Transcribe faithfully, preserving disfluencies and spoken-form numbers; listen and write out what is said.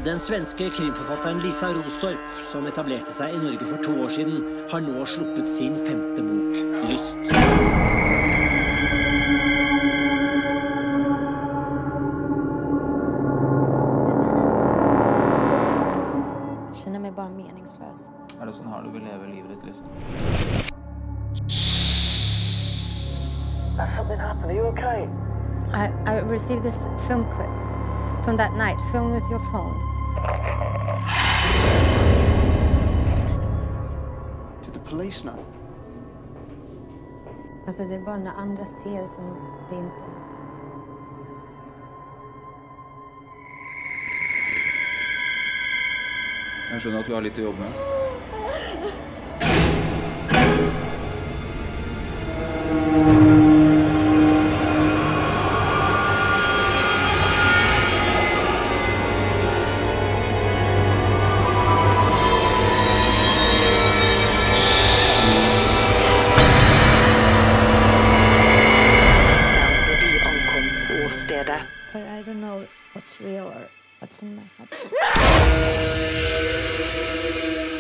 Den svenske krimforfatteren Lisa Rostorp, som etablerte seg i Norge for to år siden, har nå sluppet sin femte bok, Lyst. Jeg kjenner meg bare meningsløs. Er det sånn her du vil leve livet ditt, liksom? Has something happened? Are you okay? I, I received this film clip from that night. Film with your phone. Did the police know? Alltså det är bara när andra ser som det inte... Jeg skjønner at vi har litt å jobbe med. But I don't know what's real or what's in my head.